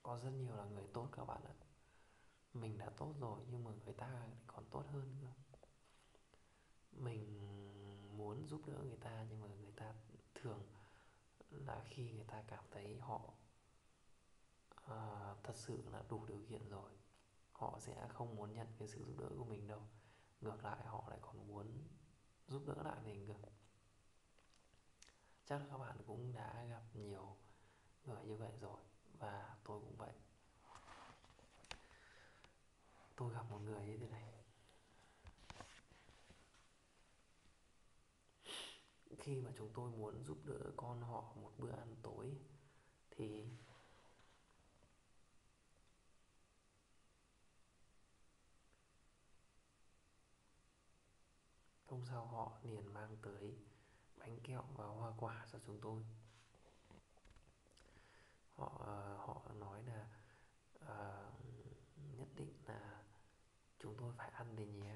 Có rất nhiều là người tốt các bạn ạ. Mình đã tốt rồi nhưng mà người ta còn tốt hơn nữa. Mình muốn giúp đỡ người ta nhưng mà người ta thường là khi người ta cảm thấy họ thật sự là đủ điều kiện rồi, họ sẽ không muốn nhận cái sự giúp đỡ của mình đâu. Ngược lại họ lại còn muốn giúp đỡ lại mình cơ. Chắc là các bạn cũng đã gặp nhiều người như vậy rồi. Và tôi cũng vậy. Tôi gặp một người như thế này. Khi mà chúng tôi muốn giúp đỡ con họ một bữa ăn tối thì hôm sau họ liền mang tới bánh kẹo và hoa quả cho chúng tôi. Họ nói là nhất định là chúng tôi phải ăn đấy nhé.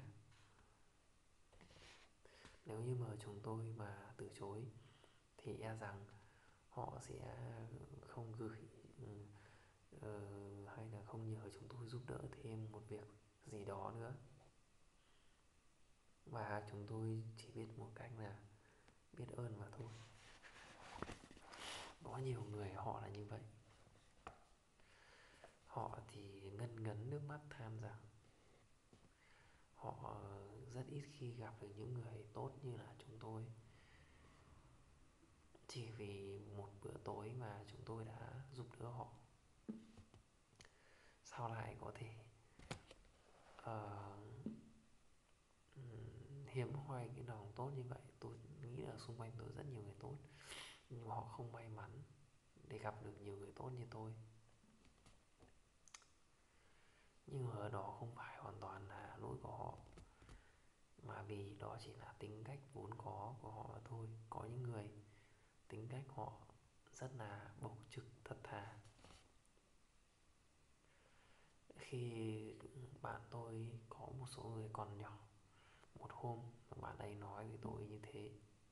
Nếu như mà chúng tôi mà từ chối thì e rằng họ sẽ không gửi hay là không nhờ chúng tôi giúp đỡ thêm một việc gì đó nữa. Và chúng tôi chỉ biết một cách là biết ơn mà thôi. Có nhiều người họ là như vậy. Họ thì ngân ngấn nước mắt than rằng họ rất ít khi gặp được những người tốt như là chúng tôi. Chỉ vì một bữa tối mà chúng tôi đã giúp đỡ họ, sao lại có thể uh, hiếm hoi cái lòng tốt như vậy. Tôi nghĩ là xung quanh tôi rất nhiều người tốt, nhưng mà họ không may mắn để gặp được nhiều người tốt như tôi. Nhưng mà đó không phải hoàn toàn là lỗi của họ, mà vì đó chỉ là tính cách vốn có của họ mà thôi. Có những người tính cách họ rất là bộc trực thật thà. Khi bạn tôi có một số người còn nhỏ, một hôm bạn ấy nói với tôi như thế.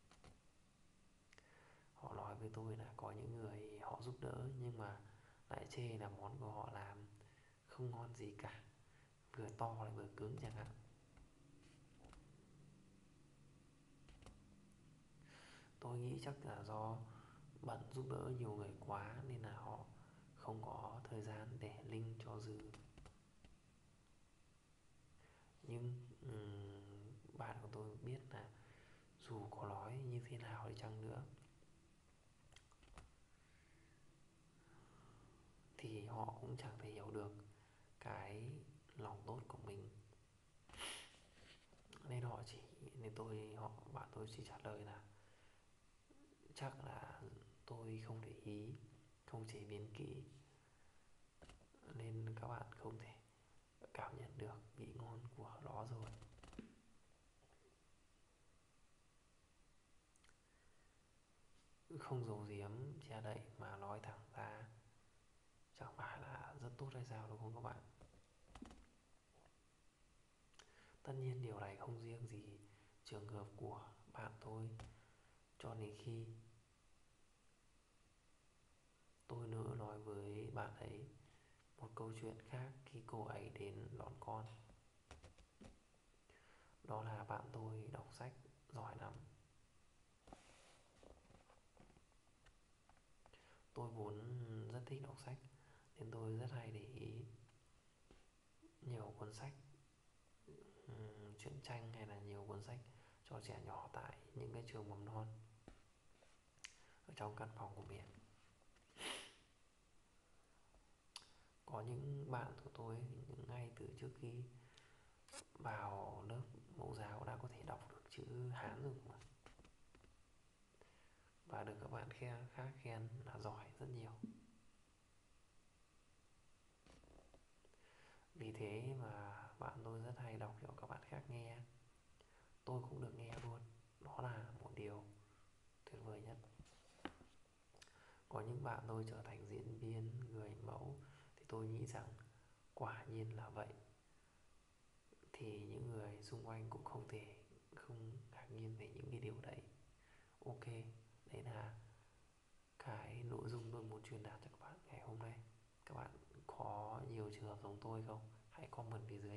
Họ nói với tôi là có những người họ giúp đỡ nhưng mà lại chê là món của họ làm không ngon gì cả, vừa to lại vừa cứng chẳng hạn. Tôi nghĩ chắc là do bận giúp đỡ nhiều người quá nên là họ không có thời gian để linh cho dư. Nhưng bạn của tôi biết là dù có nói như thế nào đi chăng nữa thì họ cũng chẳng thể hiểu được cái lòng tốt của mình. Nên họ chỉ nên tôi họ bạn tôi chỉ trả lời là chắc là tôi không để ý, không chế biến kỹ nên các bạn không thể cảm nhận được vị ngon của nó rồi. Không giấu giếm che đậy mà nói thẳng ra chẳng phải là rất tốt hay sao, đúng không các bạn? Tất nhiên điều này không riêng gì trường hợp của bạn tôi. Cho đến khi tôi nữa nói với bạn ấy một câu chuyện khác khi cô ấy đến đón con. Đó là bạn tôi đọc sách giỏi lắm. Tôi vốn rất thích đọc sách nên tôi rất hay để ý nhiều cuốn sách truyện tranh hay là nhiều cuốn sách cho trẻ nhỏ tại những cái trường mầm non ở trong căn phòng của mình. Có những bạn của tôi những ngay từ trước khi vào lớp mẫu giáo đã có thể đọc được chữ Hán rồi mà. Và được các bạn khác khen là giỏi rất nhiều. Vì thế mà bạn tôi rất hay đọc cho các bạn khác nghe. Tôi cũng được nghe luôn. Đó là một điều tuyệt vời nhất. Có những bạn tôi trở thành diễn viên, người mẫu thì tôi nghĩ rằng quả nhiên là vậy. Thì những người xung quanh cũng không thể không ngạc nhiên về những cái điều đấy. Ok, đấy là cái nội dung tôi muốn truyền đạt cho các bạn ngày hôm nay. Các bạn giống tôi không? Hãy comment phía dưới